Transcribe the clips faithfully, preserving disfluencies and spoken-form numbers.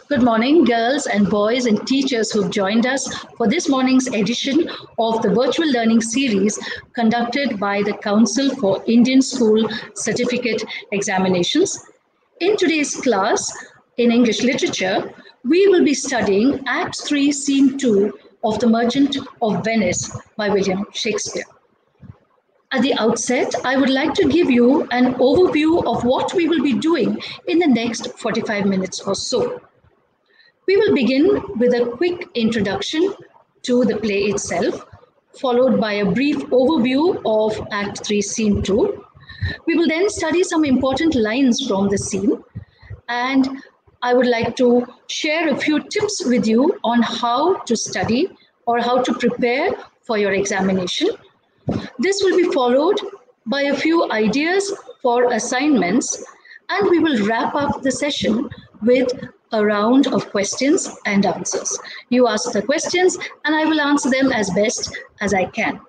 Good morning, girls and boys and teachers who've joined us for this morning's edition of the virtual learning series conducted by the Council for Indian School Certificate Examinations. In today's class in English Literature, we will be studying Act three, Scene two of The Merchant of Venice by William Shakespeare. At the outset, I would like to give you an overview of what we will be doing in the next forty-five minutes or so. We will begin with a quick introduction to the play itself, followed by a brief overview of Act three, Scene two. We will then study some important lines from the scene, and I would like to share a few tips with you on how to study or how to prepare for your examination. This will be followed by a few ideas for assignments, and we will wrap up the session with a round of questions and answers. You ask the questions and I will answer them as best as I can.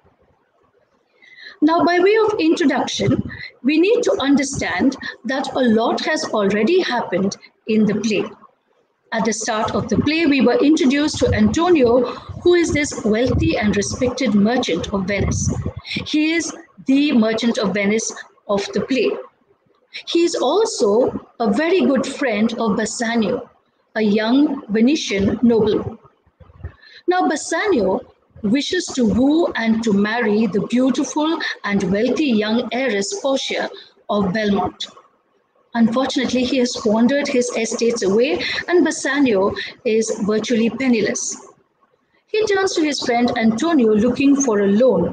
Now, by way of introduction, we need to understand that a lot has already happened in the play. At the start of the play, we were introduced to Antonio, who is this wealthy and respected merchant of Venice. He is the merchant of Venice of the play. He is also a very good friend of Bassanio, a young Venetian nobleman. Now, Bassanio wishes to woo and to marry the beautiful and wealthy young heiress Portia of Belmont. Unfortunately, he has squandered his estates away, and Bassanio is virtually penniless. He turns to his friend Antonio looking for a loan.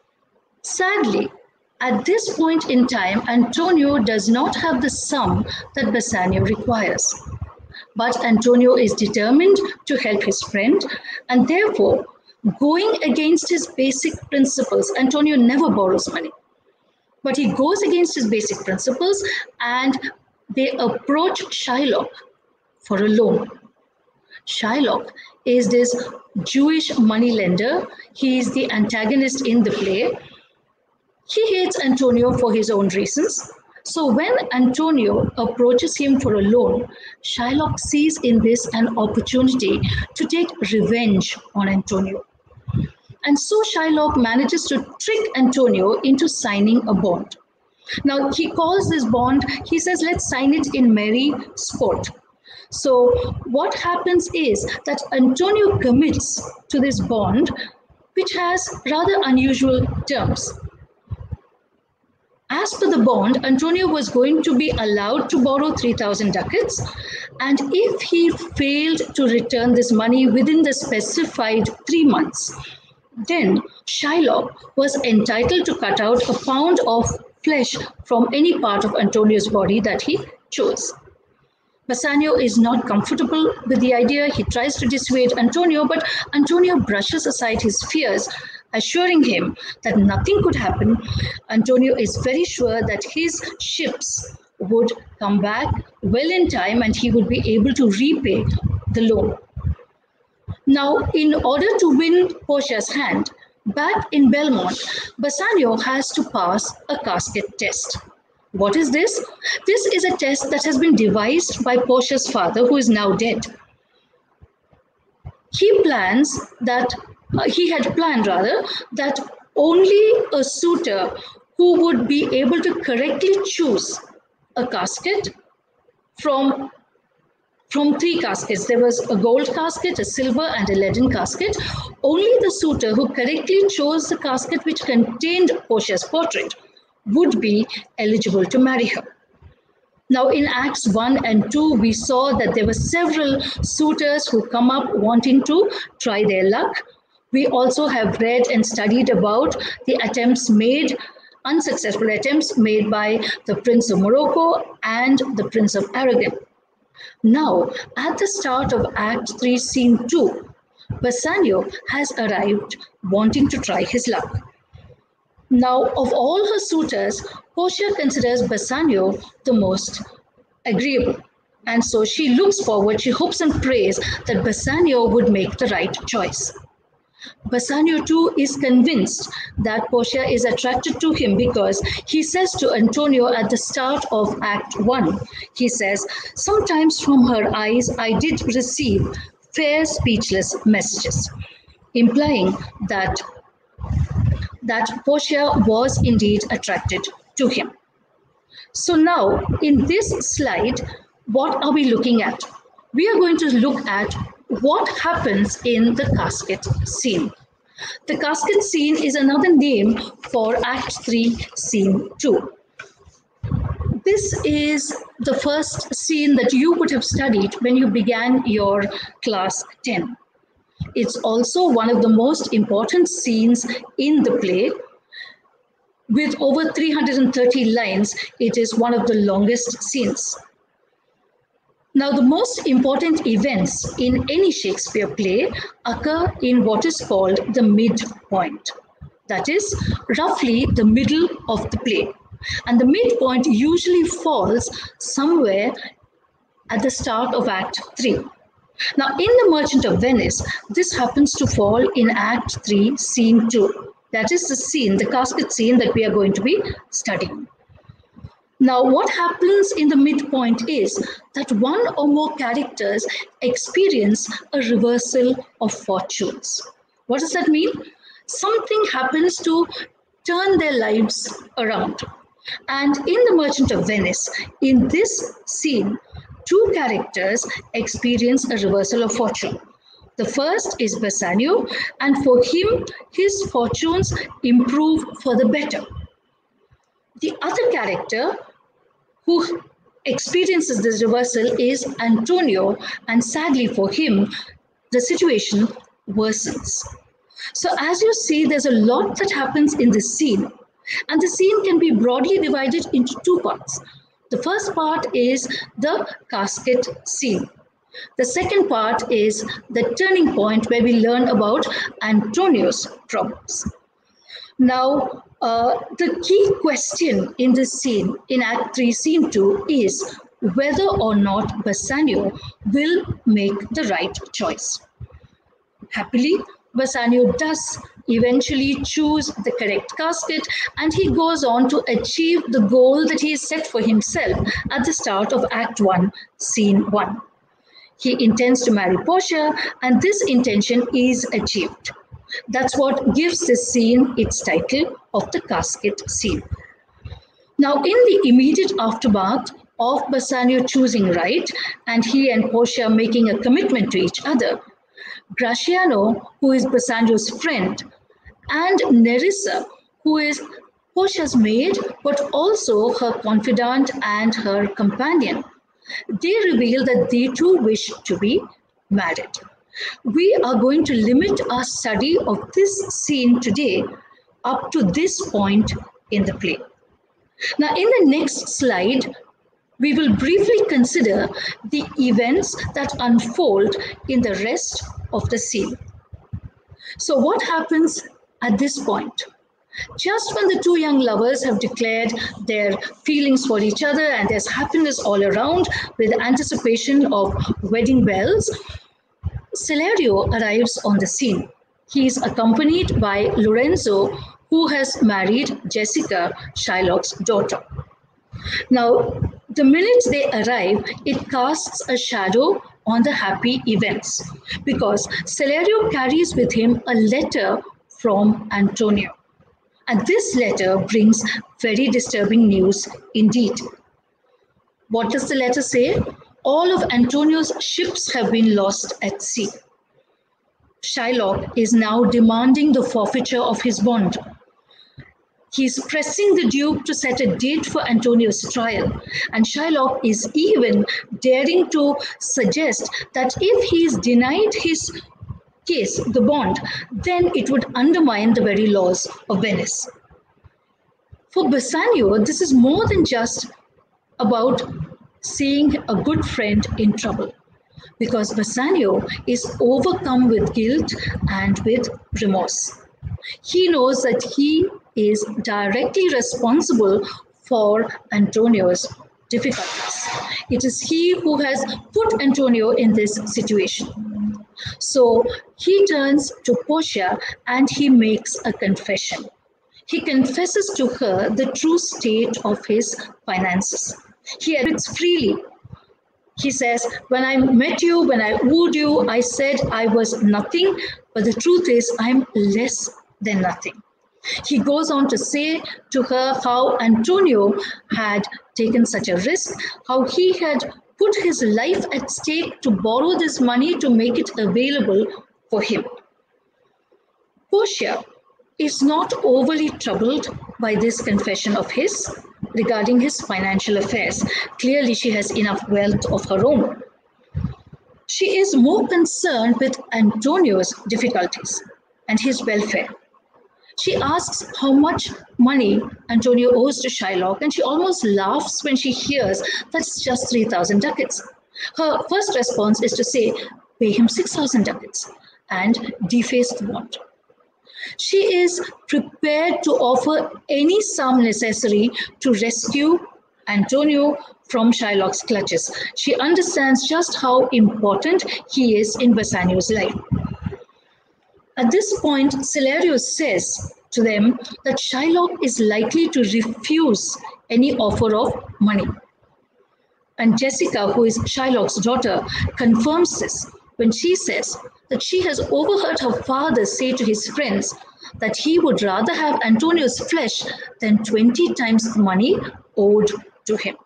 Sadly, at this point in time, Antonio does not have the sum that Bassanio requires. But Antonio is determined to help his friend, and therefore, going against his basic principles, Antonio never borrows money. But he goes against his basic principles and they approach Shylock for a loan. Shylock is this Jewish moneylender. He is the antagonist in the play. He hates Antonio for his own reasons. So when Antonio approaches him for a loan, Shylock sees in this an opportunity to take revenge on Antonio. And so Shylock manages to trick Antonio into signing a bond. Now, he calls this bond, he says, let's sign it in merry sport. So what happens is that Antonio commits to this bond, which has rather unusual terms. As per the bond, Antonio was going to be allowed to borrow three thousand ducats, and if he failed to return this money within the specified three months, then Shylock was entitled to cut out a pound of flesh from any part of Antonio's body that he chose. Bassanio is not comfortable with the idea. He tries to dissuade Antonio, but Antonio brushes aside his fears, assuring him that nothing could happen. Antonio is very sure that his ships would come back well in time and he would be able to repay the loan. Now, in order to win Portia's hand, back in Belmont, Bassanio has to pass a casket test. What is this? This is a test that has been devised by Portia's father, who is now dead. He plans that, uh, he had planned rather, that only a suitor who would be able to correctly choose a casket from From three caskets. There was a gold casket, a silver, and a leaden casket. Only the suitor who correctly chose the casket which contained Portia's portrait would be eligible to marry her. Now, in Acts one and two, we saw that there were several suitors who come up wanting to try their luck. We also have read and studied about the attempts made, unsuccessful attempts made by the Prince of Morocco and the Prince of Aragon. Now, at the start of Act three, Scene two, Bassanio has arrived wanting to try his luck. Now, of all her suitors, Portia considers Bassanio the most agreeable. And so she looks forward, she hopes and prays that Bassanio would make the right choice. Bassanio too is convinced that Portia is attracted to him because he says to Antonio at the start of Act one, he says, "Sometimes from her eyes I did receive fair speechless messages," implying that, that Portia was indeed attracted to him. So now in this slide, what are we looking at? We are going to look at what happens in the casket scene. The casket scene is another name for Act three, Scene two. This is the first scene that you would have studied when you began your class ten. It's also one of the most important scenes in the play. With over three hundred thirty lines, it is one of the longest scenes. Now, the most important events in any Shakespeare play occur in what is called the midpoint. That is roughly the middle of the play. And the midpoint usually falls somewhere at the start of Act three. Now, in The Merchant of Venice, this happens to fall in Act three, Scene two. That is the scene, the casket scene that we are going to be studying. Now, what happens in the midpoint is that one or more characters experience a reversal of fortunes. What does that mean? Something happens to turn their lives around. And in The Merchant of Venice, in this scene, two characters experience a reversal of fortune. The first is Bassanio, and for him, his fortunes improve for the better. The other character who experiences this reversal is Antonio, and sadly for him, the situation worsens. So as you see, there's a lot that happens in this scene, and the scene can be broadly divided into two parts. The first part is the casket scene. The second part is the turning point where we learn about Antonio's problems. Now, uh, the key question in this scene, in Act three, Scene two, is whether or not Bassanio will make the right choice. Happily, Bassanio does eventually choose the correct casket, and he goes on to achieve the goal that he has set for himself at the start of Act one, Scene one. He intends to marry Portia, and this intention is achieved. That's what gives this scene its title of the casket scene. Now, in the immediate aftermath of Bassanio choosing right and he and Portia making a commitment to each other, Gratiano, who is Bassanio's friend, and Nerissa, who is Portia's maid, but also her confidant and her companion, they reveal that they too wish to be married. We are going to limit our study of this scene today up to this point in the play. Now, in the next slide, we will briefly consider the events that unfold in the rest of the scene. So what happens at this point? Just when the two young lovers have declared their feelings for each other and there's happiness all around with anticipation of wedding bells, Celerio arrives on the scene. He is accompanied by Lorenzo, who has married Jessica, Shylock's daughter. Now, the minute they arrive, it casts a shadow on the happy events because Celerio carries with him a letter from Antonio. And this letter brings very disturbing news indeed. What does the letter say? All of Antonio's ships have been lost at sea. Shylock is now demanding the forfeiture of his bond. He's pressing the Duke to set a date for Antonio's trial, and Shylock is even daring to suggest that if he's denied his case, the bond, then it would undermine the very laws of Venice. For Bassanio, this is more than just about seeing a good friend in trouble, because Bassanio is overcome with guilt and with remorse. He knows that he is directly responsible for Antonio's difficulties. It is he who has put Antonio in this situation. So he turns to Portia and he makes a confession. He confesses to her the true state of his finances. He admits freely. He says, when I met you, when I wooed you, I said I was nothing, but the truth is I'm less than nothing. He goes on to say to her how Antonio had taken such a risk, how he had put his life at stake to borrow this money to make it available for him. Portia is not overly troubled by this confession of his regarding his financial affairs. Clearly, she has enough wealth of her own. She is more concerned with Antonio's difficulties and his welfare. She asks how much money Antonio owes to Shylock, and she almost laughs when she hears that's just three thousand ducats. Her first response is to say, pay him six thousand ducats and deface the bond. She is prepared to offer any sum necessary to rescue Antonio from Shylock's clutches. She understands just how important he is in Bassanio's life. At this point, Celerio says to them that Shylock is likely to refuse any offer of money. And Jessica, who is Shylock's daughter, confirms this when she says that she has overheard her father say to his friends that he would rather have Antonio's flesh than twenty times the money owed to him.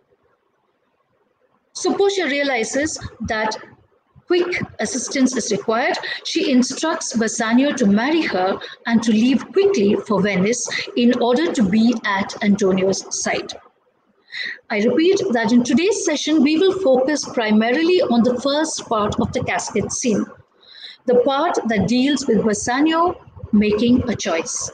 So Portia realizes that quick assistance is required. She instructs Bassanio to marry her and to leave quickly for Venice in order to be at Antonio's side. I repeat that in today's session, we will focus primarily on the first part of the casket scene, the part that deals with Bassanio making a choice.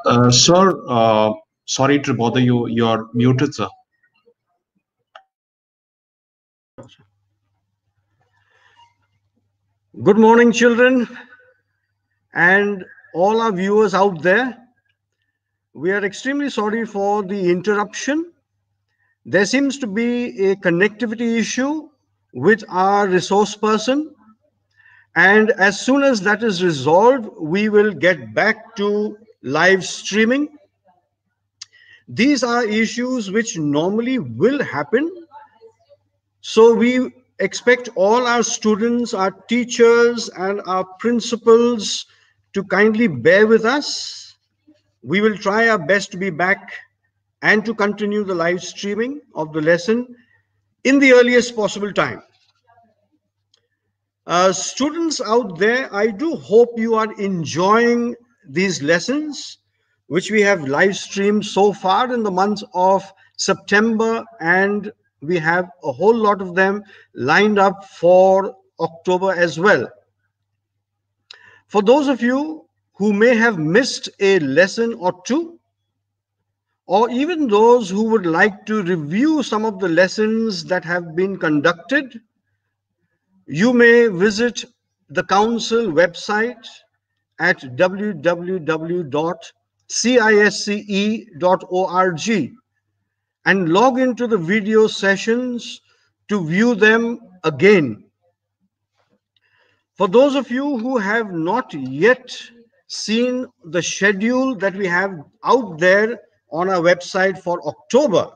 Uh, sir, uh, sorry to bother you. You're muted, sir. Good morning, children, and all our viewers out there. We are extremely sorry for the interruption. There seems to be a connectivity issue with our resource person. And as soon as that is resolved, we will get back to live streaming. These are issues which normally will happen. So we expect all our students, our teachers, and our principals to kindly bear with us. We will try our best to be back and to continue the live streaming of the lesson in the earliest possible time. Uh, students out there, I do hope you are enjoying these lessons, which we have live streamed so far in the months of September, and we have a whole lot of them lined up for October as well. For those of you who may have missed a lesson or two, or even those who would like to review some of the lessons that have been conducted, you may visit the council website at w w w dot cisce dot org and log into the video sessions to view them again. For those of you who have not yet seen the schedule that we have out there on our website for October,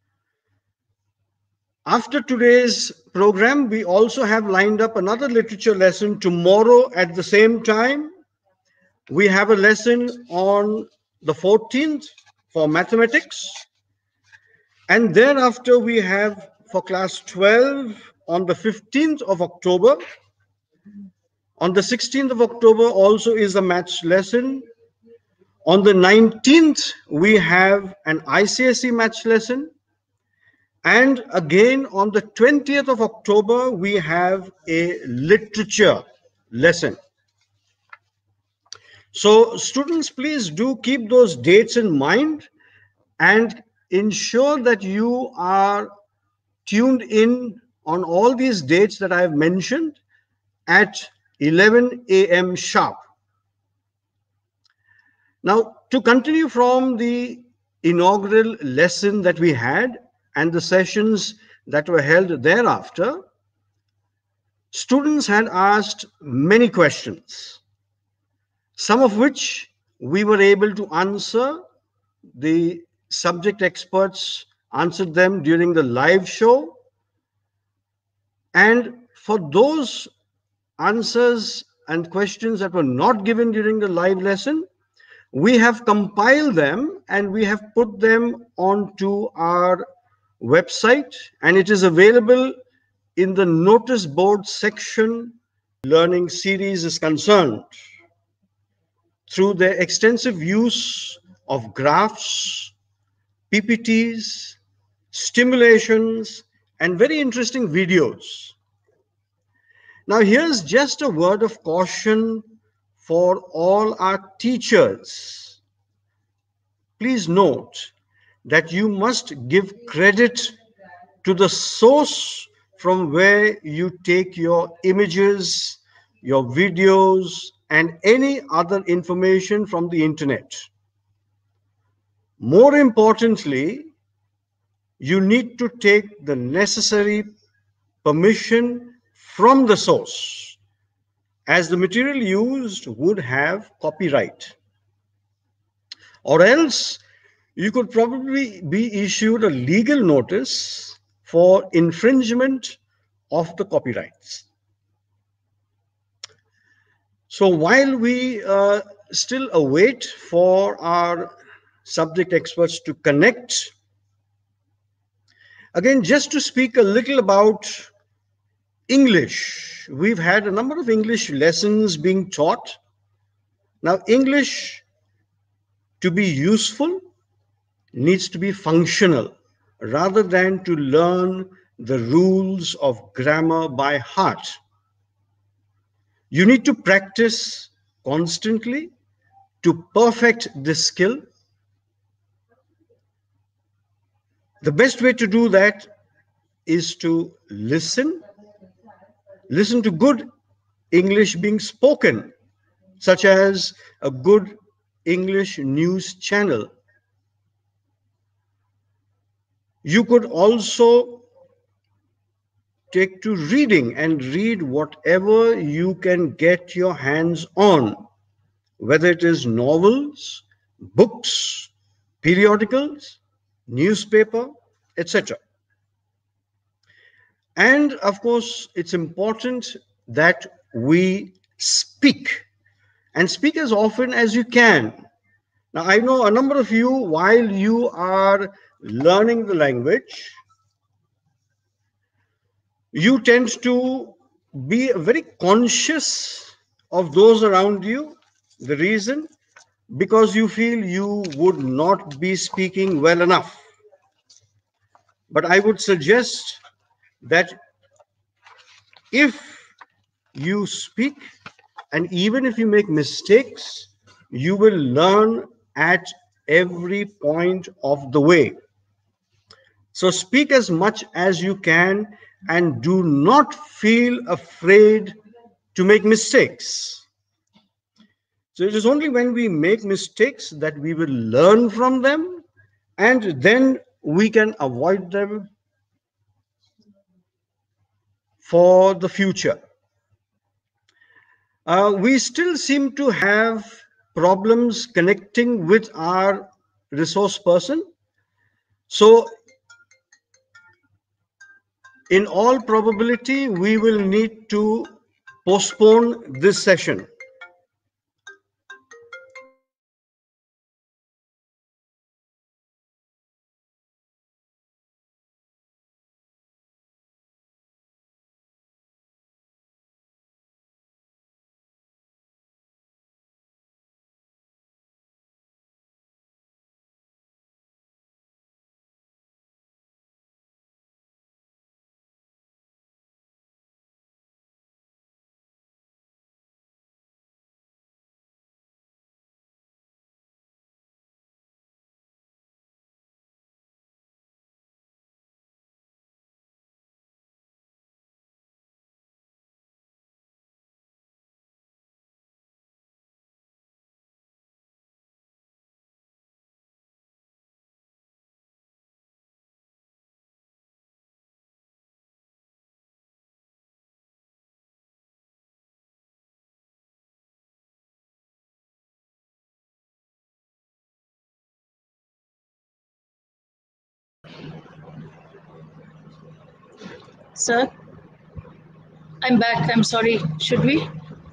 after today's program, we also have lined up another literature lesson tomorrow at the same time. We have a lesson on the fourteenth for mathematics. And thereafter, we have for class twelve on the fifteenth of October. On the sixteenth of October also is a maths lesson. On the nineteenth, we have an I C S E maths lesson. And again, on the twentieth of October, we have a literature lesson. So students, please do keep those dates in mind and ensure that you are tuned in on all these dates that I have mentioned at eleven A M sharp. Now, to continue from the inaugural lesson that we had and the sessions that were held thereafter, students had asked many questions, some of which we were able to answer. The subject experts answered them during the live show. And for those answers and questions that were not given during the live lesson, we have compiled them and we have put them onto our website, and it is available in the notice board section. Learning series is concerned through the extensive use of graphs, P P Ts, stimulations, and very interesting videos. Now, here's just a word of caution for all our teachers. Please note that you must give credit to the source from where you take your images, your videos, and any other information from the internet. More importantly, you need to take the necessary permission from the source, as the material used would have copyright. Or else, you could probably be issued a legal notice for infringement of the copyrights. So while we uh, still await for our subject experts to connect, again, just to speak a little about English, we've had a number of English lessons being taught. Now, English, to be useful, needs to be functional rather than to learn the rules of grammar by heart. You need to practice constantly to perfect this skill. The best way to do that is to listen. Listen to good English being spoken, such as a good English news channel. You could also take to reading and read whatever you can get your hands on, whether it is novels, books, periodicals, newspaper, et cetera. And of course, it's important that we speak, and speak as often as you can. Now, I know a number of you, while you are learning the language, you tend to be very conscious of those around you. The reason? Because you feel you would not be speaking well enough. But I would suggest that if you speak, and even if you make mistakes, you will learn at every point of the way. So speak as much as you can, and do not feel afraid to make mistakes. So it is only when we make mistakes that we will learn from them, and then we can avoid them for the future. Uh, we still seem to have problems connecting with our resource person. So in all probability, we will need to postpone this session. Sir, I'm back. I'm sorry. Should we?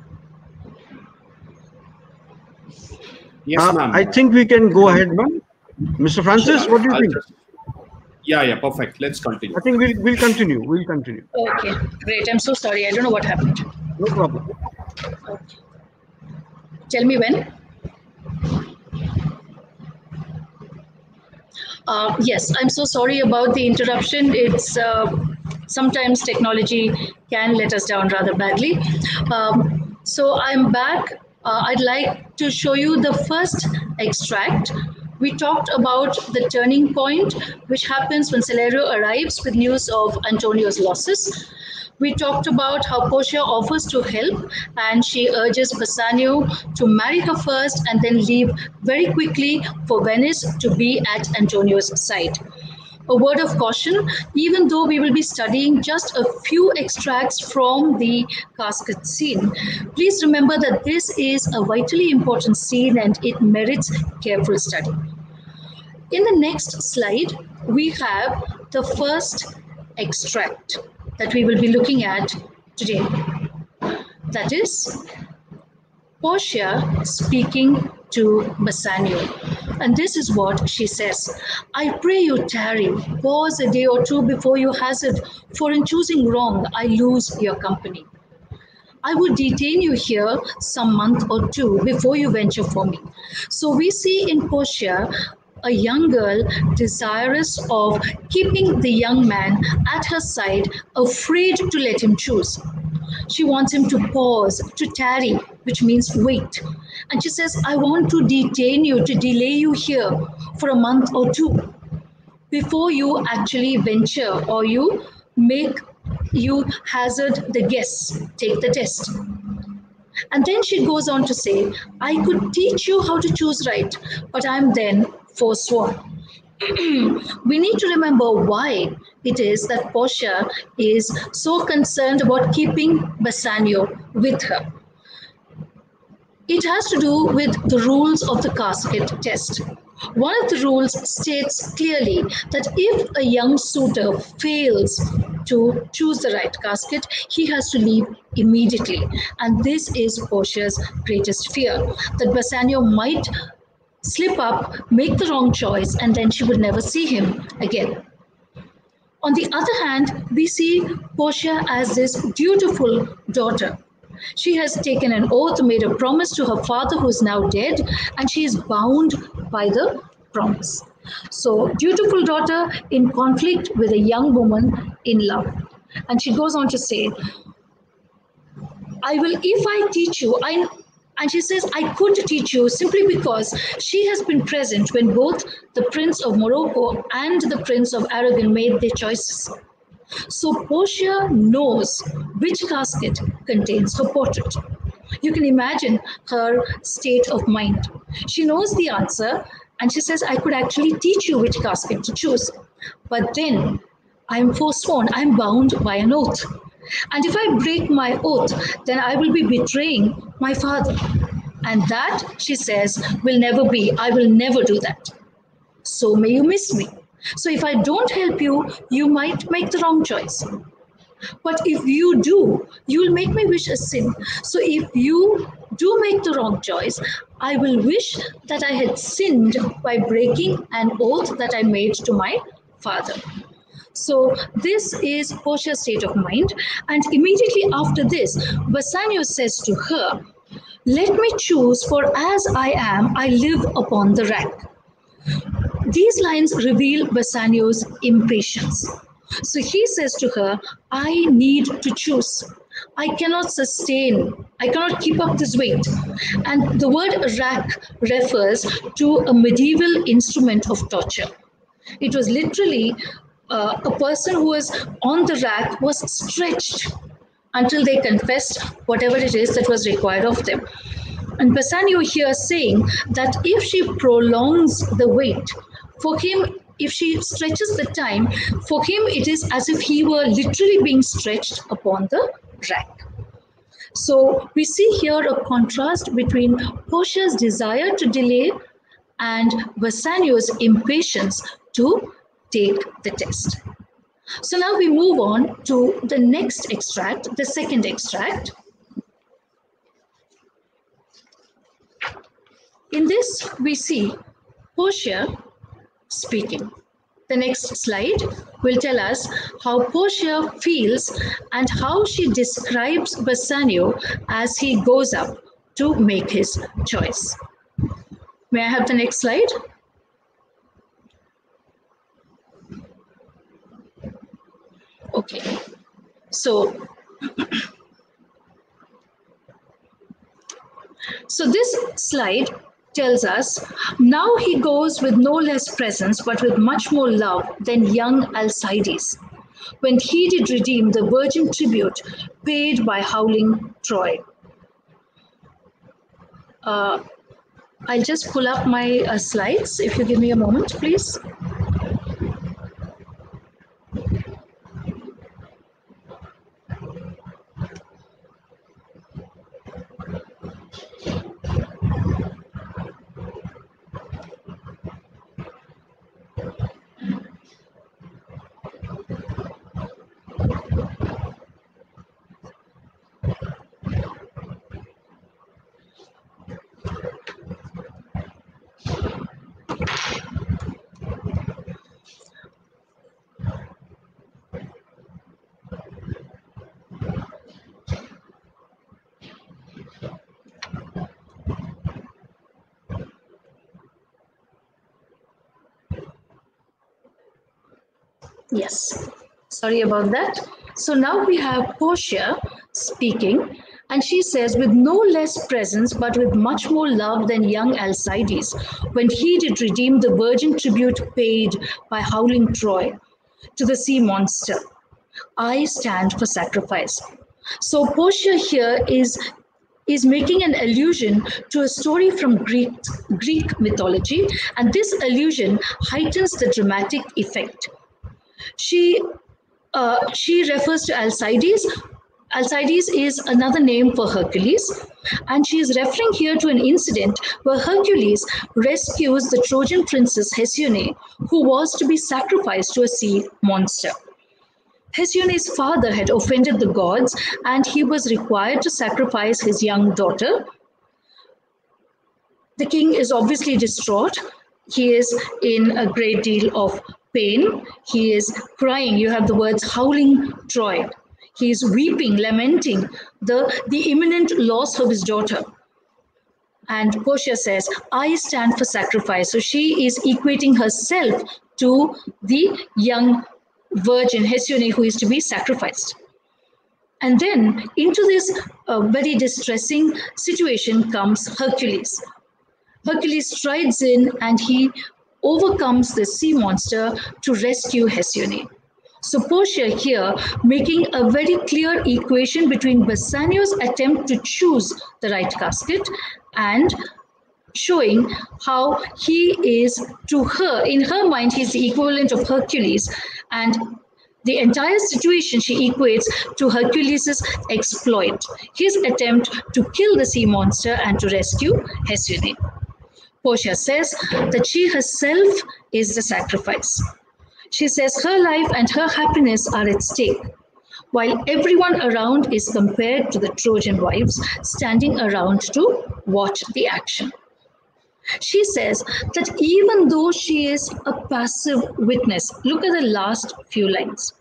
Yes, Uh, ma'am. I think we can go ahead, ma'am. Mister Francis, what do you I'll think? just- Yeah, yeah, perfect. Let's continue. I think we'll, we'll continue. We'll continue. Okay, great. I'm so sorry. I don't know what happened. No problem. Okay. Tell me when. Uh, yes, I'm so sorry about the interruption. It's uh, sometimes technology can let us down rather badly. Um, so I'm back. Uh, I'd like to show you the first extract. We talked about the turning point, which happens when Celerio arrives with news of Antonio's losses. We talked about how Portia offers to help, and she urges Bassanio to marry her first and then leave very quickly for Venice to be at Antonio's side. A word of caution, even though we will be studying just a few extracts from the casket scene, please remember that this is a vitally important scene and it merits careful study. In the next slide, we have the first extract that we will be looking at today. That is Portia speaking to Bassanio. And this is what she says. I pray you tarry, pause a day or two before you hazard, for in choosing wrong, I lose your company. I would detain you here some month or two before you venture for me. So we see in Portia a young girl desirous of keeping the young man at her side, afraid to let him choose. She wants him to pause, to tarry, which means wait. And she says, I want to detain you, to delay you here for a month or two before you actually venture or you make, you hazard the guess, take the test. And then she goes on to say, I could teach you how to choose right, but I'm then forsworn. We need to remember why it is that Portia is so concerned about keeping Bassanio with her. It has to do with the rules of the casket test. One of the rules states clearly that if a young suitor fails to choose the right casket, he has to leave immediately. And this is Portia's greatest fear, that Bassanio might slip up, make the wrong choice, and then she would never see him again. On the other hand, we see Portia as this dutiful daughter. She has taken an oath, made a promise to her father who is now dead, and she is bound by the promise. So, dutiful daughter in conflict with a young woman in love. And she goes on to say, I will, if I teach you, I, and she says, I could teach you simply because she has been present when both the Prince of Morocco and the Prince of Aragon made their choices. So Portia knows which casket contains her portrait. You can imagine her state of mind. She knows the answer and she says, I could actually teach you which casket to choose. But then I'm forsworn, I'm bound by an oath. And if I break my oath, then I will be betraying my father. And that, she says, will never be. I will never do that. So may you miss me. So if I don't help you, you might make the wrong choice. But if you do, you will make me wish a sin. So if you do make the wrong choice, I will wish that I had sinned by breaking an oath that I made to my father. So this is Portia's state of mind. And immediately after this, Bassanio says to her, let me choose, for as I am, I live upon the rack. These lines reveal Bassanio's impatience. So he says to her, I need to choose. I cannot sustain, I cannot keep up this weight. And the word rack refers to a medieval instrument of torture. It was literally uh, a person who was on the rack was stretched until they confessed whatever it is that was required of them. And Bassanio here saying that if she prolongs the wait, for him, if she stretches the time, for him it is as if he were literally being stretched upon the rack. So we see here a contrast between Portia's desire to delay and Bassanio's impatience to take the test. So now we move on to the next extract, the second extract. In this, we see Portia speaking. The next slide will tell us how Portia feels and how she describes Bassanio as he goes up to make his choice. May I have the next slide? Okay, so so this slide tells us, now he goes with no less presence, but with much more love than young Alcides, when he did redeem the virgin tribute paid by howling Troy. Uh, I'll just pull up my uh, slides, if you give me a moment, please. Yes, sorry about that. So now we have Portia speaking, And she says, with no less presence, but with much more love than young Alcides, when he did redeem the virgin tribute paid by howling Troy to the sea monster, I stand for sacrifice. So Portia here is, is making an allusion to a story from Greek, Greek mythology, and this allusion heightens the dramatic effect. She, uh, she refers to Alcides. Alcides is another name for Hercules, and she is referring here to an incident where Hercules rescues the Trojan princess Hesione, who was to be sacrificed to a sea monster. Hesione's father had offended the gods, and he was required to sacrifice his young daughter. The king is obviously distraught. He is in a great deal of pain. He is crying. You have the words howling Troy. He is weeping, lamenting the, the imminent loss of his daughter. And Portia says, I stand for sacrifice. So she is equating herself to the young virgin Hesione who is to be sacrificed. And then into this uh, very distressing situation comes Hercules. Hercules strides in and he overcomes the sea monster to rescue Hesione. So Portia here making a very clear equation between Bassanio's attempt to choose the right casket and showing how he is, to her, in her mind, he's the equivalent of Hercules, and the entire situation she equates to Hercules' exploit, his attempt to kill the sea monster and to rescue Hesione. Portia says that she herself is the sacrifice. She says her life and her happiness are at stake, while everyone around is compared to the Trojan wives standing around to watch the action. She says that even though she is a passive witness, look at the last few lines.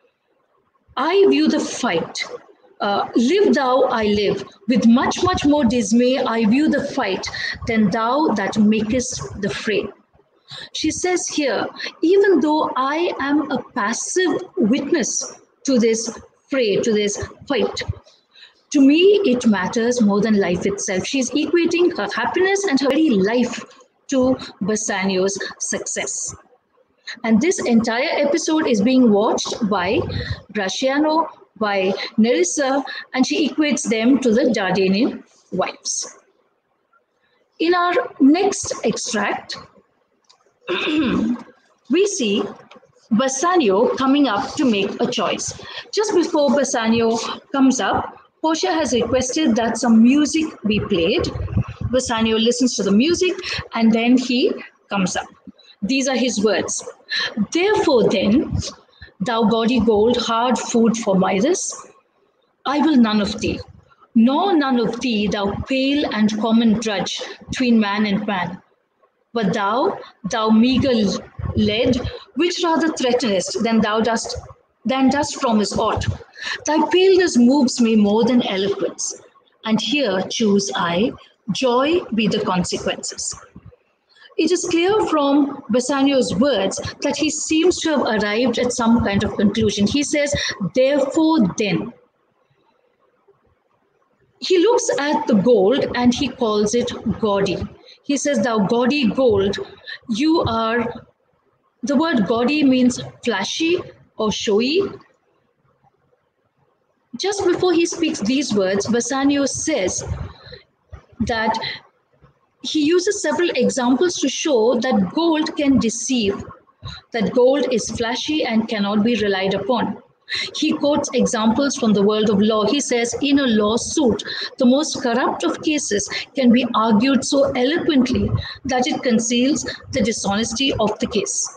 I view the fight. Uh, live thou, I live. With much, much more dismay, I view the fight than thou that makest the fray. She says here, even though I am a passive witness to this fray, to this fight, to me it matters more than life itself. She's equating her happiness and her very life to Bassanio's success. And this entire episode is being watched by Gratiano, by Nerissa, and she equates them to the Dardanian wives. In our next extract, we see Bassanio coming up to make a choice. Just before Bassanio comes up, Portia has requested that some music be played. Bassanio listens to the music and then he comes up. These are his words. Therefore then, thou gaudy gold, hard food for Midas, I will none of thee, nor none of thee, thou pale and common drudge between man and man. But thou, thou meager lead, which rather threatenest than thou dost, than dost promise aught. Thy paleness moves me more than eloquence, and here choose I, joy be the consequences. It is clear from Bassanio's words that he seems to have arrived at some kind of conclusion. He says, therefore then. He looks at the gold and he calls it gaudy. He says, thou gaudy gold, you are, the word gaudy means flashy or showy. Just before he speaks these words, Bassanio says that he uses several examples to show that gold can deceive, that gold is flashy and cannot be relied upon. He quotes examples from the world of law. He says, in a lawsuit, the most corrupt of cases can be argued so eloquently that it conceals the dishonesty of the case.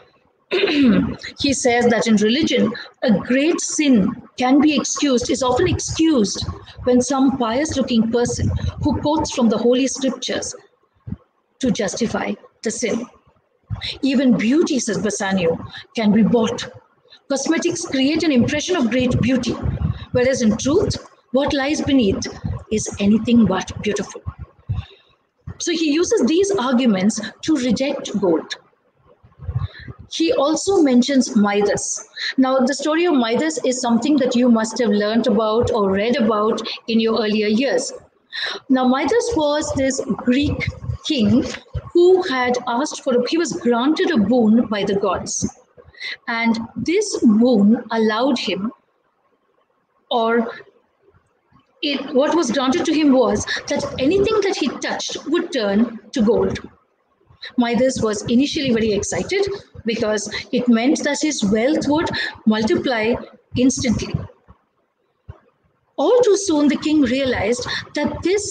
He says that in religion, a great sin can be excused, is often excused when some pious-looking person who quotes from the Holy Scriptures to justify the sin. Even beauty, says Bassanio, can be bought. Cosmetics create an impression of great beauty, whereas in truth, what lies beneath is anything but beautiful. So he uses these arguments to reject gold. he also mentions Midas. Now, the story of Midas is something that you must have learned about or read about in your earlier years. Now, Midas was this Greek king who had asked for, a, he was granted a boon by the gods. And this boon allowed him, or it, what was granted to him was that anything that he touched would turn to gold. Midas was initially very excited because it meant that his wealth would multiply instantly. All too soon, the king realized that this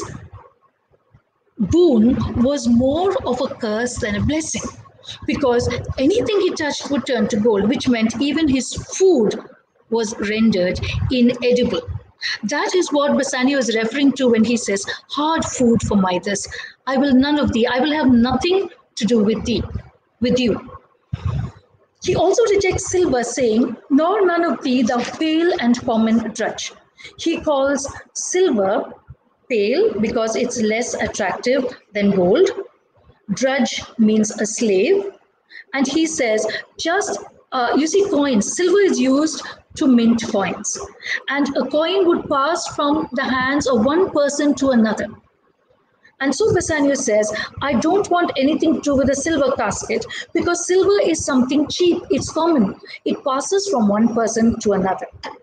boon was more of a curse than a blessing, because anything he touched would turn to gold, which meant even his food was rendered inedible. That is what Bassanio is referring to when he says, hard food for Midas. I will none of thee. I will have nothing to do with thee, with you. He also rejects silver, saying, nor none of thee, thou pale and common drudge. He calls silver pale because it's less attractive than gold. Drudge means a slave. And he says, just, uh, you see, coins, silver is used to mint coins. And a coin would pass from the hands of one person to another. And so Bassanio says, I don't want anything to do with a silver casket because silver is something cheap, it's common. It passes from one person to another.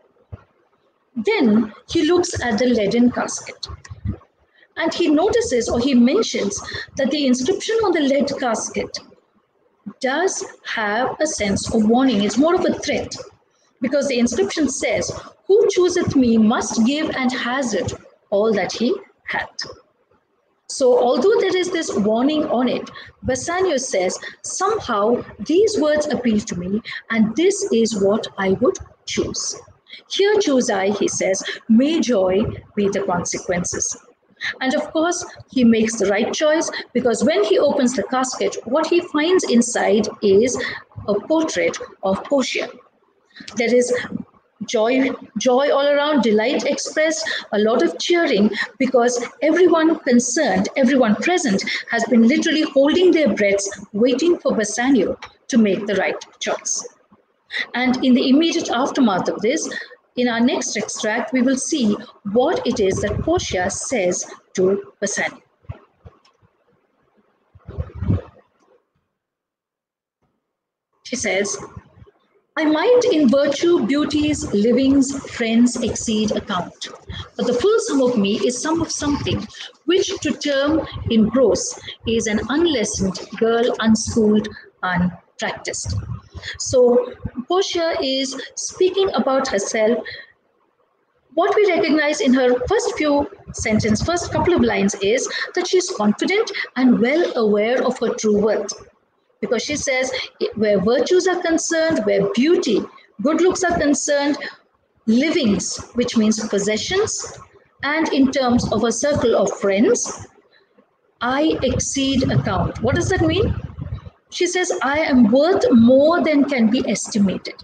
Then he looks at the leaden casket. And he notices, or he mentions, that the inscription on the lead casket does have a sense of warning. It's more of a threat, because the inscription says, who chooseth me must give and hazard all that he hath. So although there is this warning on it, Bassanio says, somehow these words appeal to me, and this is what I would choose. Here choose I, he says, may joy be the consequences. And of course, he makes the right choice, because when he opens the casket, what he finds inside is a portrait of Portia. There is joy, joy all around, delight expressed, a lot of cheering, because everyone concerned, everyone present has been literally holding their breaths, waiting for Bassanio to make the right choice. And in the immediate aftermath of this, in our next extract, we will see what it is that Portia says to Bassanio. She says, I might in virtue, beauties, livings, friends exceed account, but the full sum of me is sum of something, which to term in gross is an unlessoned girl, unschooled, unpracticed. So Portia is speaking about herself. What we recognize in her first few sentences, first couple of lines, is that she's confident and well aware of her true worth. Because she says, where virtues are concerned, where beauty, good looks are concerned, livings, which means possessions, and in terms of a circle of friends, I exceed account. What does that mean? She says, I am worth more than can be estimated.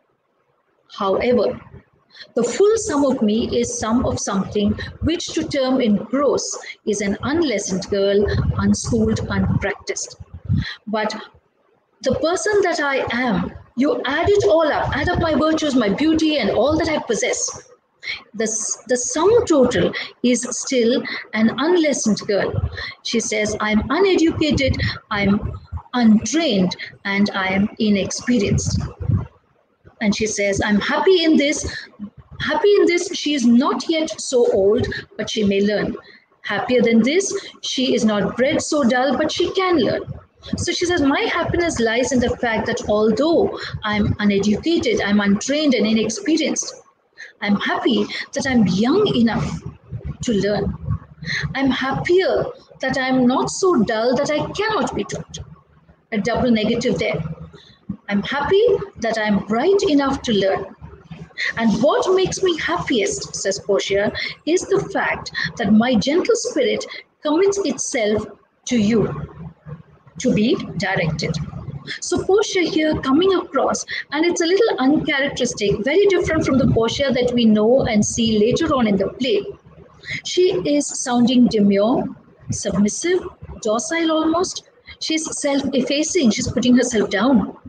However, the full sum of me is sum of something, which to term in gross is an unlessoned girl, unschooled, unpracticed. But the person that I am, you add it all up, add up my virtues, my beauty, and all that I possess. The, the sum total is still an unlessoned girl. She says, I'm uneducated, I'm untrained, and I am inexperienced. And she says, I'm happy in this. Happy in this, she is not yet so old, but she may learn. Happier than this, she is not bred so dull, but she can learn. So she says, my happiness lies in the fact that although I'm uneducated, I'm untrained and inexperienced, I'm happy that I'm young enough to learn. I'm happier that I'm not so dull that I cannot be taught. A double negative there. I'm happy that I'm bright enough to learn. And what makes me happiest, says Portia, is the fact that my gentle spirit commits itself to you, to be directed. So Portia here coming across, and it's a little uncharacteristic, very different from the Portia that we know and see later on in the play. She is sounding demure, submissive, docile almost. She's self-effacing, she's putting herself down.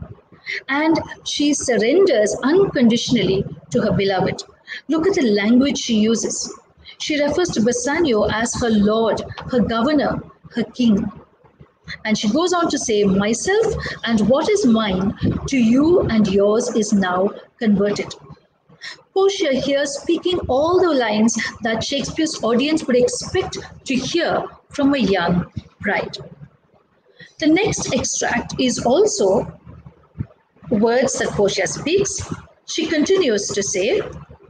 and she surrenders unconditionally to her beloved. Look at the language she uses. She refers to Bassanio as her lord, her governor, her king. And she goes on to say, myself and what is mine to you and yours is now converted. Portia here speaking all the lines that Shakespeare's audience would expect to hear from a young bride. The next extract is also words that Portia speaks. She continues to say,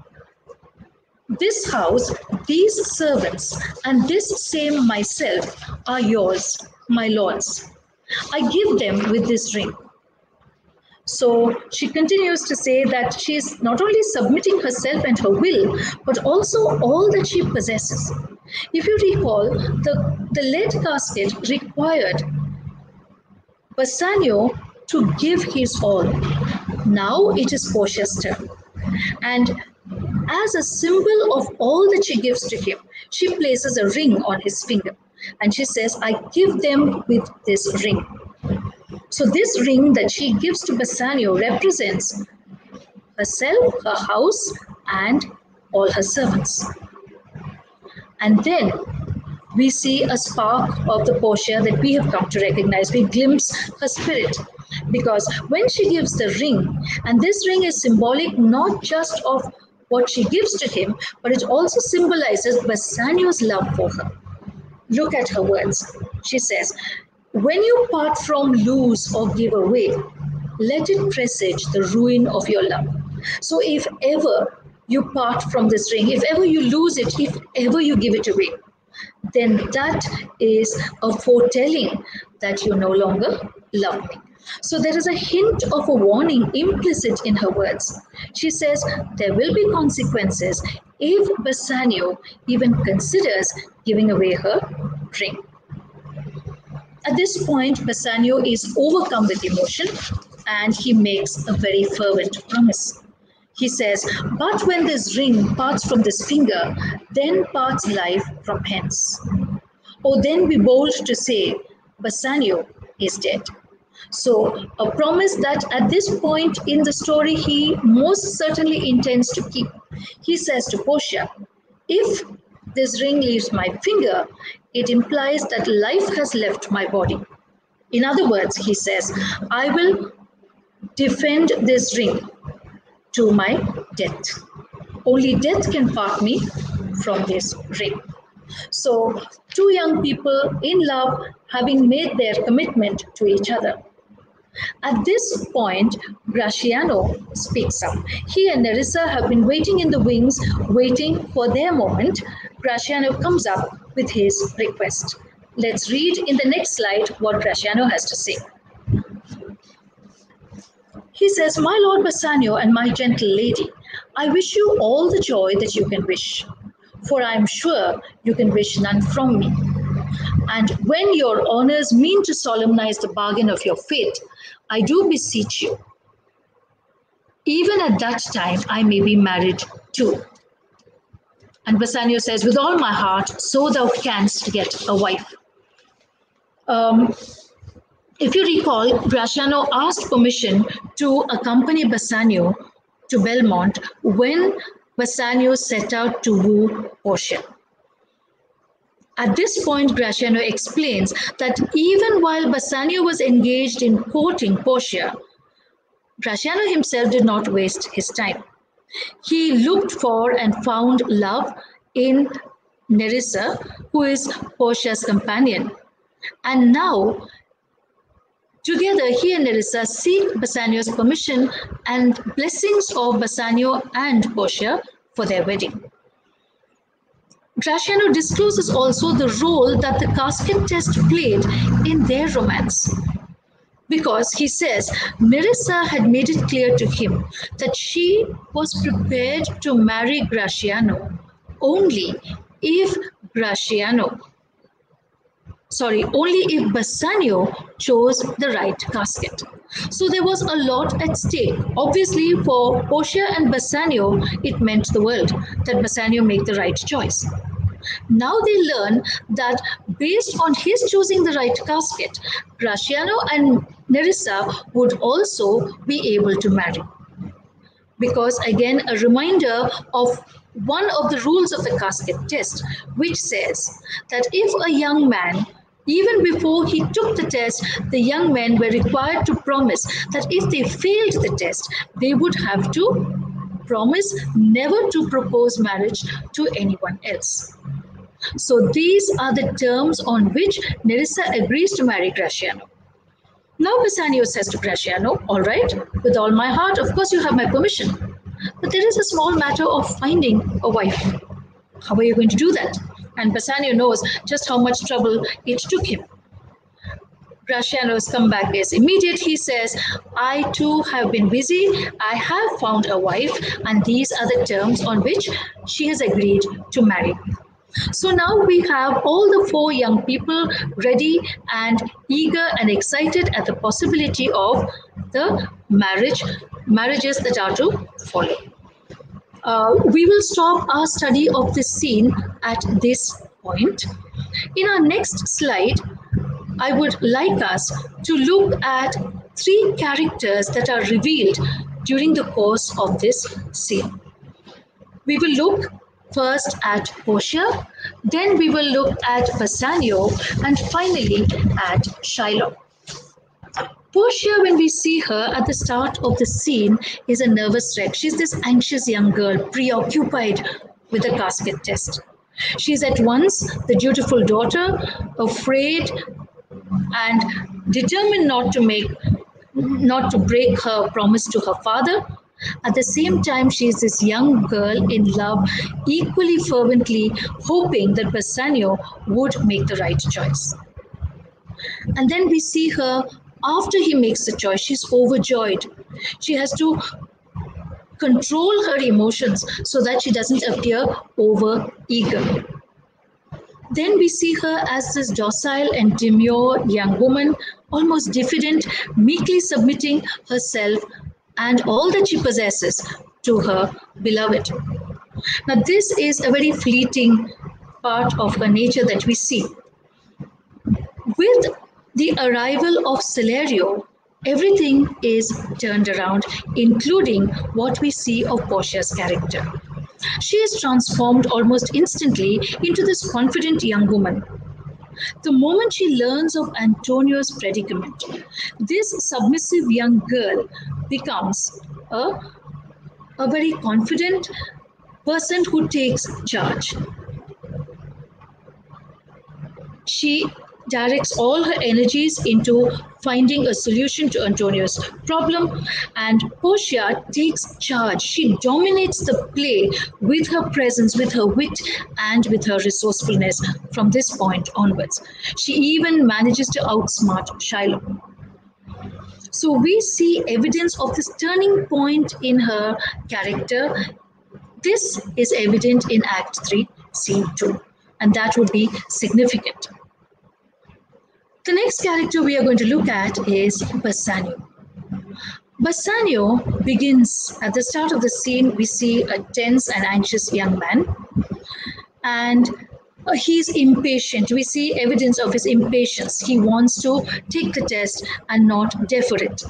this house, these servants, and this same myself are yours, my lords. I give them with this ring. So she continues to say that she is not only submitting herself and her will, but also all that she possesses. If you recall, the, the lead casket required Bassanio to give his all. Now it is Portia's turn. And as a symbol of all that she gives to him, she places a ring on his finger. And she says, I give them with this ring. So this ring that she gives to Bassanio represents herself, her house, and all her servants. And then we see a spark of the Portia that we have come to recognize. We glimpse her spirit. Because when she gives the ring, and this ring is symbolic not just of what she gives to him, but it also symbolizes Bassanio's love for her. Look at her words. She says, when you part from, lose, or give away, let it presage the ruin of your love. So if ever you part from this ring, if ever you lose it, if ever you give it away, then that is a foretelling that you no longer love me. So there is a hint of a warning implicit in her words. She says there will be consequences if Bassanio even considers giving away her ring. At this point, Bassanio is overcome with emotion and he makes a very fervent promise. He says, but when this ring parts from this finger, then parts life from hence. Oh, then be bold to say, Bassanio is dead. So a promise that at this point in the story, he most certainly intends to keep. He says to Portia, if this ring leaves my finger, it implies that life has left my body. In other words, he says, I will defend this ring to my death. Only death can part me from this ring. So two young people in love having made their commitment to each other. At this point, Gratiano speaks up. He and Nerissa have been waiting in the wings, waiting for their moment. Gratiano comes up with his request. Let's read in the next slide what Gratiano has to say. He says, my Lord Bassanio and my gentle lady, I wish you all the joy that you can wish, for I am sure you can wish none from me. And when your honors mean to solemnize the bargain of your fate, I do beseech you, even at that time I may be married too. And Bassanio says, with all my heart, so thou canst get a wife. Um, if you recall, Gratiano asked permission to accompany Bassanio to Belmont when Bassanio set out to woo Portia. At this point, Gratiano explains that even while Bassanio was engaged in courting Portia, Gratiano himself did not waste his time. He looked for and found love in Nerissa, who is Portia's companion. And now, together, he and Nerissa seek Bassanio's permission and blessings of Bassanio and Portia for their wedding. Gratiano discloses also the role that the casket test played in their romance. Because he says Nerissa had made it clear to him that she was prepared to marry Gratiano only if Gratiano, sorry, only if Bassanio chose the right casket. So there was a lot at stake. Obviously, for Portia and Bassanio, it meant the world that Bassanio make the right choice. Now they learn that based on his choosing the right casket, Gratiano and Nerissa would also be able to marry. Because again, a reminder of one of the rules of the casket test, which says that if a young man, even before he took the test, the young men were required to promise that if they failed the test, they would have to promise never to propose marriage to anyone else. So these are the terms on which Nerissa agrees to marry Gratiano. Now Bassanio says to Gratiano, all right, with all my heart, of course you have my permission. But there is a small matter of finding a wife. How are you going to do that? And Bassanio knows just how much trouble it took him. Gratiano's comeback is immediate. He says, I too have been busy. I have found a wife, and these are the terms on which she has agreed to marry. So now we have all the four young people ready and eager and excited at the possibility of the marriage, marriages that are to follow. Uh, we will stop our study of this scene at this point. In our next slide, I would like us to look at three characters that are revealed during the course of this scene. We will look first at Portia, then we will look at Bassanio, and finally at Shylock. Portia, when we see her at the start of the scene, is a nervous wreck. She's this anxious young girl, preoccupied with the casket test. She's at once the dutiful daughter, afraid and determined not to make, not to break her promise to her father. At the same time, she is this young girl in love, equally fervently hoping that Bassanio would make the right choice. And then we see her after he makes the choice. She's overjoyed. She has to control her emotions so that she doesn't appear over eager. Then we see her as this docile and demure young woman, almost diffident, meekly submitting herself and all that she possesses to her beloved. Now, this is a very fleeting part of her nature that we see. With the arrival of Salerio, everything is turned around, including what we see of Portia's character. She is transformed almost instantly into this confident young woman. The moment she learns of Antonio's predicament, this submissive young girl becomes a, a very confident person who takes charge. She directs all her energies into finding a solution to Antonio's problem, and Portia takes charge. She dominates the play with her presence, with her wit, and with her resourcefulness from this point onwards. She even manages to outsmart Shylock. So we see evidence of this turning point in her character. This is evident in Act three, Scene two, and that would be significant. The next character we are going to look at is Bassanio. Bassanio begins at the start of the scene. We see a tense and anxious young man, and uh, he's impatient. We see evidence of his impatience. He wants to take the test and not defer it.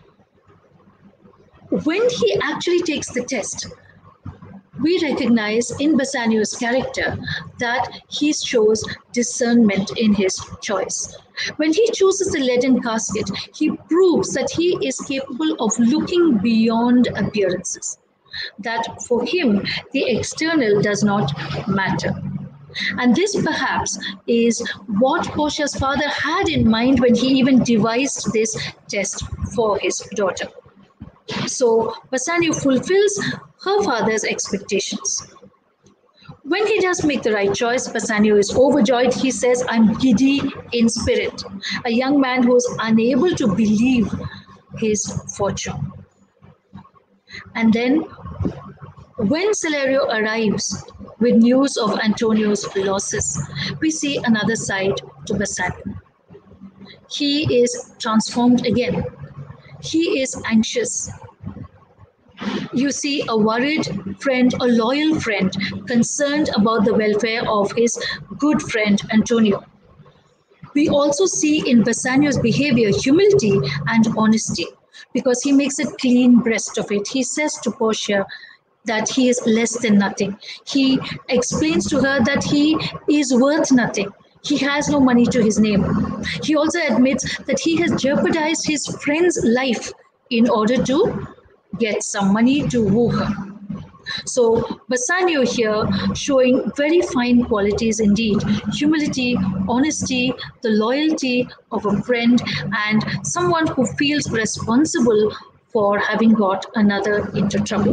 When he actually takes the test, we recognize in Bassanio's character that he shows discernment in his choice. When he chooses the leaden casket, he proves that he is capable of looking beyond appearances, that for him, the external does not matter. And this perhaps is what Portia's father had in mind when he even devised this test for his daughter. So Bassanio fulfills her father's expectations. When he does make the right choice, Bassanio is overjoyed. He says, I'm giddy in spirit, a young man who is unable to believe his fortune. And then when Salerio arrives with news of Antonio's losses, we see another side to Bassanio. He is transformed again. He is anxious. You see a worried friend, a loyal friend, concerned about the welfare of his good friend Antonio. We also see in Bassanio's behavior humility and honesty, because he makes a clean breast of it. He says to Portia that he is less than nothing. He explains to her that he is worth nothing. He has no money to his name. He also admits that he has jeopardized his friend's life in order to get some money to woo her. So Bassanio here showing very fine qualities indeed: humility, honesty, the loyalty of a friend, and someone who feels responsible for having got another into trouble.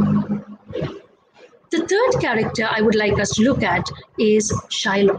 The third character I would like us to look at is Shylock.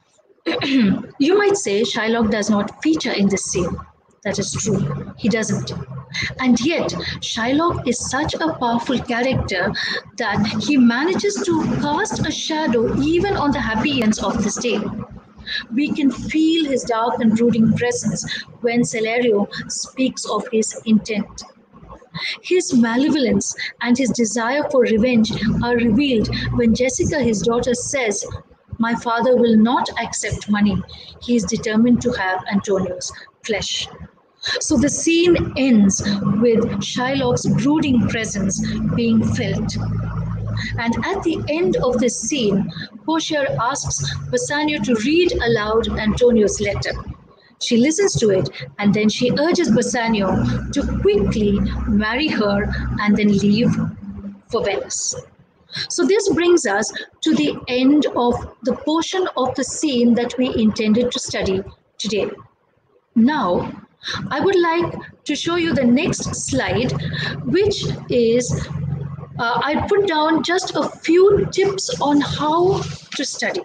You might say Shylock does not feature in this scene. That is true, he doesn't. And yet, Shylock is such a powerful character that he manages to cast a shadow even on the happy ends of this day. We can feel his dark and brooding presence when Celerio speaks of his intent. His malevolence and his desire for revenge are revealed when Jessica, his daughter, says, "My father will not accept money. He is determined to have Antonio's flesh." So the scene ends with Shylock's brooding presence being felt. And at the end of this scene, Portia asks Bassanio to read aloud Antonio's letter. She listens to it, and then she urges Bassanio to quickly marry her and then leave for Venice. So this brings us to the end of the portion of the scene that we intended to study today. Now, I would like to show you the next slide, which is, uh, I put down just a few tips on how to study.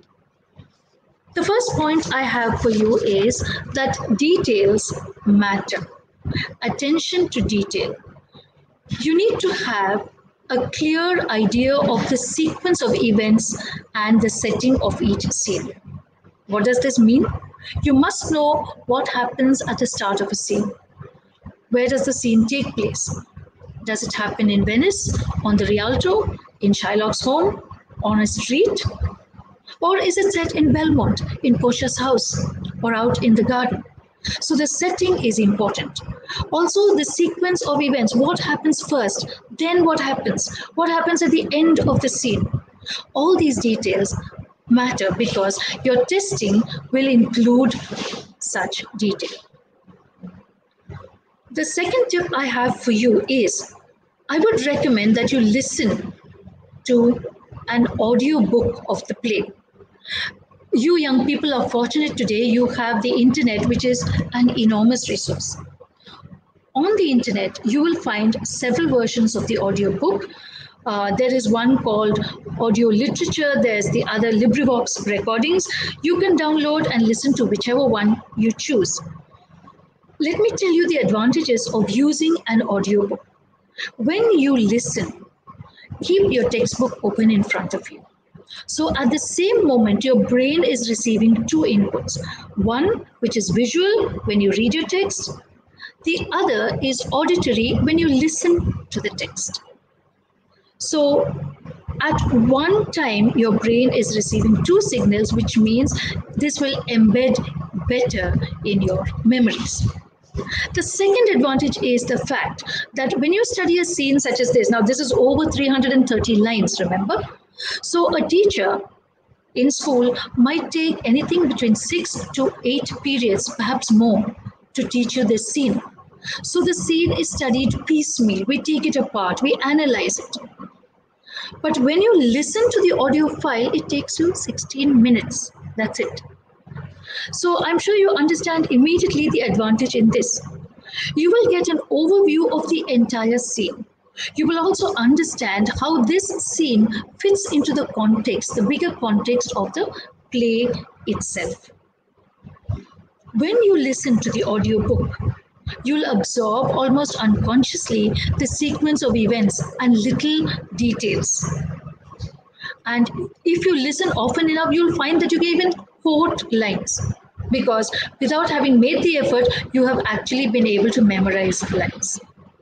The first point I have for you is that details matter. Attention to detail. You need to have a clear idea of the sequence of events and the setting of each scene. What does this mean? You must know what happens at the start of a scene. Where does the scene take place? Does it happen in Venice, on the Rialto, in Shylock's home, on a street? Or is it set in Belmont, in Portia's house, or out in the garden? So the setting is important. Also, the sequence of events. What happens first? Then what happens? What happens at the end of the scene? All these details matter because your testing will include such detail. The second tip I have for you is, I would recommend that you listen to an audio book of the play. You young people are fortunate today. You have the internet, which is an enormous resource. On the internet, you will find several versions of the audio book. Uh, there is one called Audio Literature. There's the other LibriVox recordings. You can download and listen to whichever one you choose. Let me tell you the advantages of using an audiobook. When you listen, keep your textbook open in front of you. So at the same moment, your brain is receiving two inputs. One, which is visual when you read your text. The other is auditory when you listen to the text. So at one time, your brain is receiving two signals, which means this will embed better in your memories. The second advantage is the fact that when you study a scene such as this, now this is over three hundred thirty lines, remember? So a teacher in school might take anything between six to eight periods, perhaps more, to teach you this scene. So the scene is studied piecemeal. We take it apart, we analyze it. But when you listen to the audio file, it takes you sixteen minutes. That's it. So I'm sure you understand immediately the advantage in this. You will get an overview of the entire scene. You will also understand how this scene fits into the context, the bigger context of the play itself. When you listen to the audiobook, you'll absorb almost unconsciously the sequence of events and little details. And if you listen often enough, you'll find that you can even quote lines, because without having made the effort, you have actually been able to memorize lines.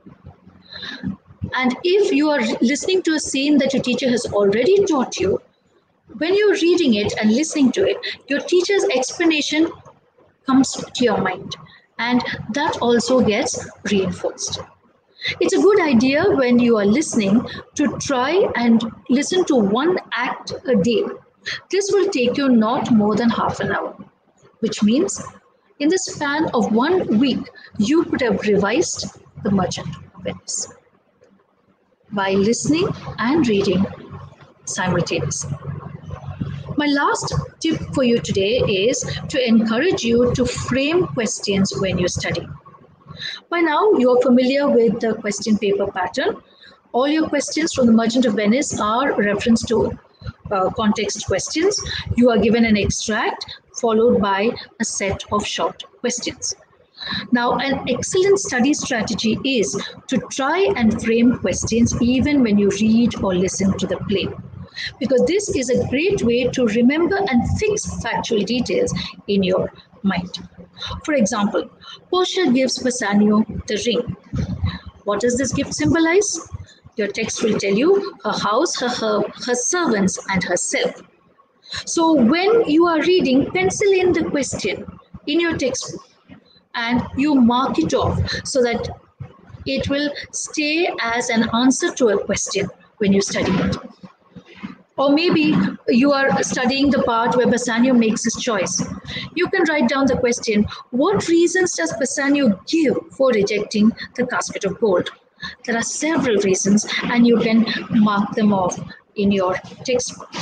And if you are listening to a scene that your teacher has already taught you, when you're reading it and listening to it, your teacher's explanation comes to your mind, and that also gets reinforced. It's a good idea when you are listening to try and listen to one act a day. This will take you not more than half an hour, which means in the span of one week, you could have revised The Merchant of Venice by listening and reading simultaneously. My last tip for you today is to encourage you to frame questions when you study. By now, you're familiar with the question paper pattern. All your questions from The Merchant of Venice are reference to uh, context questions. You are given an extract followed by a set of short questions. Now, an excellent study strategy is to try and frame questions even when you read or listen to the play, because this is a great way to remember and fix factual details in your mind. For example, Portia gives Bassanio the ring. What does this gift symbolize? Your text will tell you her house, her, her, her servants, and herself. So when you are reading, pencil in the question in your textbook and you mark it off so that it will stay as an answer to a question when you study it. Or maybe you are studying the part where Bassanio makes his choice. You can write down the question, what reasons does Bassanio give for rejecting the casket of gold? There are several reasons, and you can mark them off in your textbook.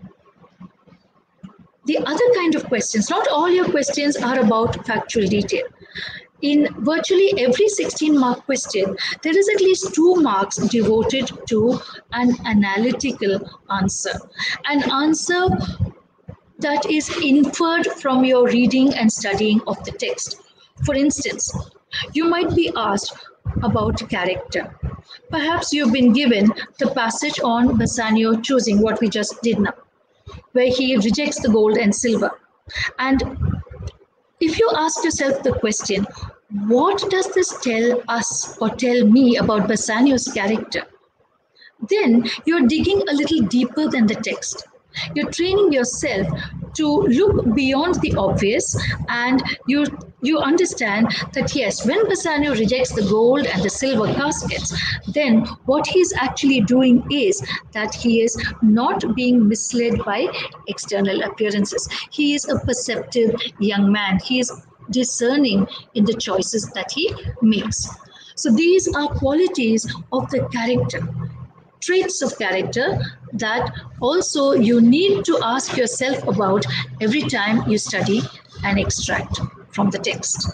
The other kind of questions, not all your questions are about factual detail. In virtually every sixteen mark question, there is at least two marks devoted to an analytical answer, an answer that is inferred from your reading and studying of the text. For instance, you might be asked about character. Perhaps you've been given the passage on Bassanio choosing, what we just did now, where he rejects the gold and silver. And if you ask yourself the question, what does this tell us or tell me about Bassanio's character? Then you're digging a little deeper than the text. You're training yourself to look beyond the obvious, and you you understand that yes, when Bassanio rejects the gold and the silver caskets, then what he's actually doing is that he is not being misled by external appearances. He is a perceptive young man. He is discerning in the choices that he makes. So these are qualities of the character, traits of character that also you need to ask yourself about every time you study an extract from the text.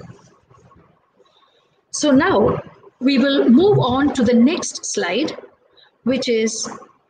So now we will move on to the next slide, which is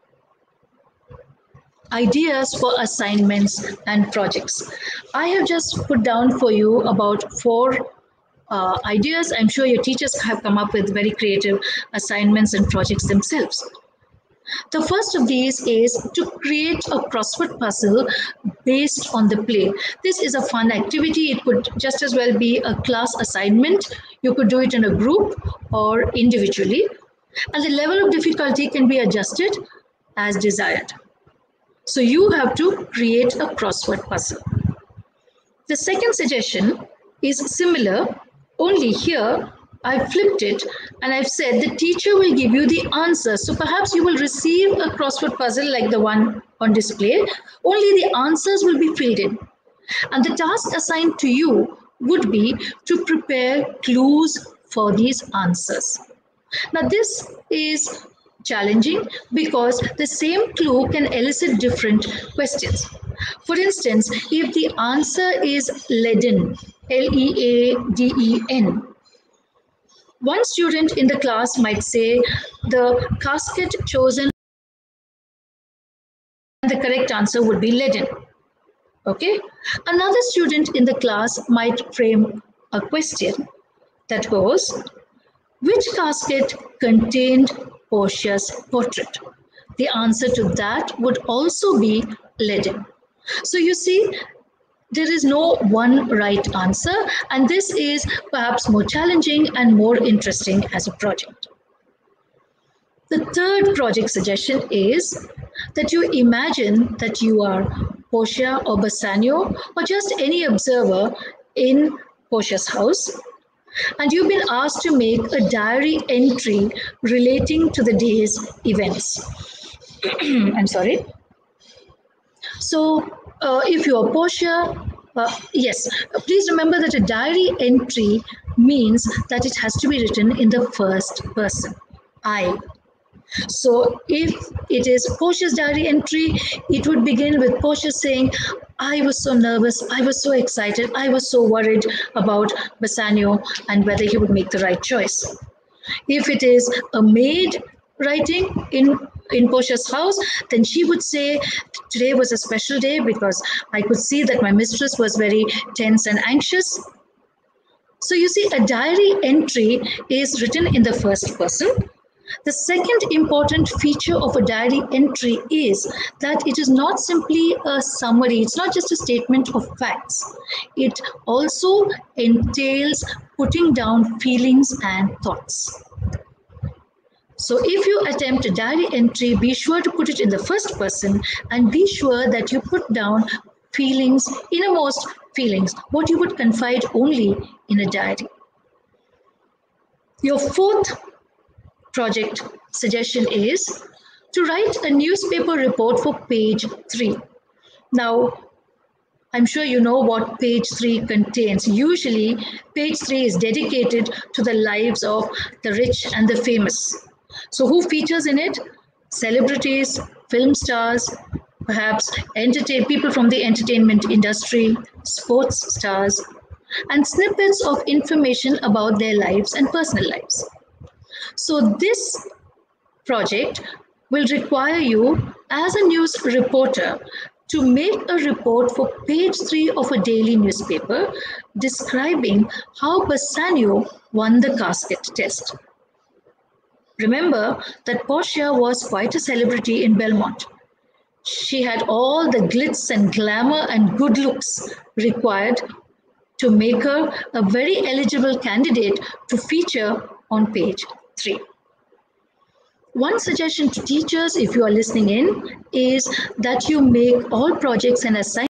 ideas for assignments and projects. I have just put down for you about four uh, ideas. I'm sure your teachers have come up with very creative assignments and projects themselves. The first of these is to create a crossword puzzle based on the play. This is a fun activity. It could just as well be a class assignment. You could do it in a group or individually. And the level of difficulty can be adjusted as desired. So you have to create a crossword puzzle. The second suggestion is similar, only here I've flipped it and I've said the teacher will give you the answer. So perhaps you will receive a crossword puzzle like the one on display, only the answers will be filled in. And the task assigned to you would be to prepare clues for these answers. Now this is challenging because the same clue can elicit different questions. For instance, if the answer is leaden, L E A D E N, one student in the class might say the casket chosen, the correct answer would be leaden. Okay. Another student in the class might frame a question that goes, which casket contained Portia's portrait? The answer to that would also be leaden. So you see, there is no one right answer, and this is perhaps more challenging and more interesting as a project. The third project suggestion is that you imagine that you are Portia or Bassanio or just any observer in Portia's house, and you've been asked to make a diary entry relating to the day's events. I'm sorry. So, uh, if you are Portia, uh, yes, please remember that a diary entry means that it has to be written in the first person, I. So if it is Portia's diary entry, it would begin with Portia saying, I was so nervous, I was so excited, I was so worried about Bassanio and whether he would make the right choice. If it is a maid writing in, in Portia's house, then she would say, today was a special day because I could see that my mistress was very tense and anxious. So you see, a diary entry is written in the first person. The second important feature of a diary entry is that it is not simply a summary, it's not just a statement of facts. It also entails putting down feelings and thoughts. So if you attempt a diary entry, be sure to put it in the first person and be sure that you put down feelings, innermost feelings, what you would confide only in a diary. Your fourth project suggestion is to write a newspaper report for page three. Now, I'm sure you know what page three contains. Usually, page three is dedicated to the lives of the rich and the famous. So who features in it? Celebrities, film stars, perhaps entertain people from the entertainment industry, sports stars, and snippets of information about their lives and personal lives. So this project will require you as a news reporter to make a report for page three of a daily newspaper describing how Bassanio won the casket test. Remember that Portia was quite a celebrity in Belmont. She had all the glitz and glamour and good looks required to make her a very eligible candidate to feature on page three. One suggestion to teachers, if you are listening in, is that you make all projects and assignments